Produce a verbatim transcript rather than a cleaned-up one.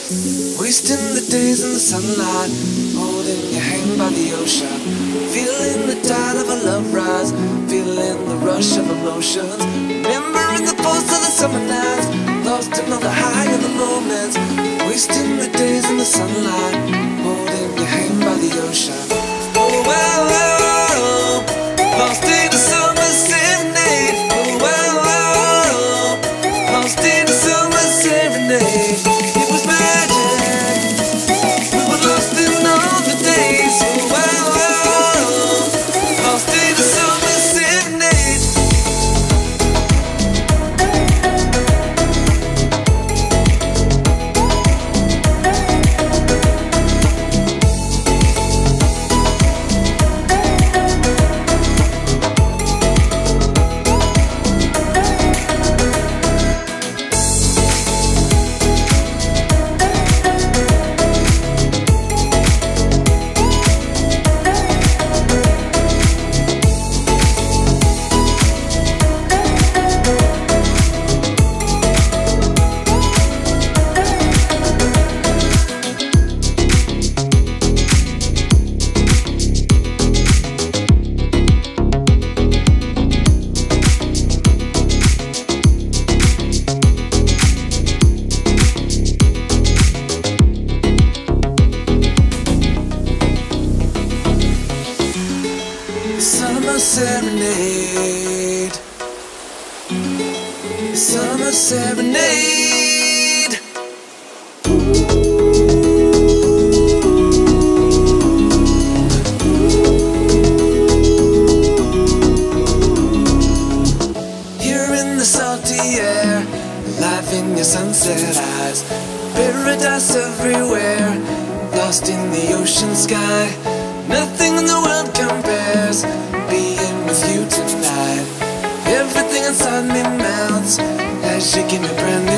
Wasting the days in the sunlight, holding your hand by the ocean, feeling the tide of a love rise, feeling the rush of emotions, remembering the pulse of the summer nights, lost in all the high of the moments. Wasting the days in the sunlight, holding your hand by the ocean. Oh, wow, wow, oh, lost in the summer serenade. Oh, wow, wow, oh, lost in the summer serenade. It was magic. We were lost in all the days. Oh, wow, wow, oh, lost in the summer serenade. Summer serenade, summer serenade. Here in the salty air, life in your sunset eyes, paradise everywhere, lost in the ocean sky. Nothing in the world compares, being with you tonight. Everything inside me melts, like shaking a brand new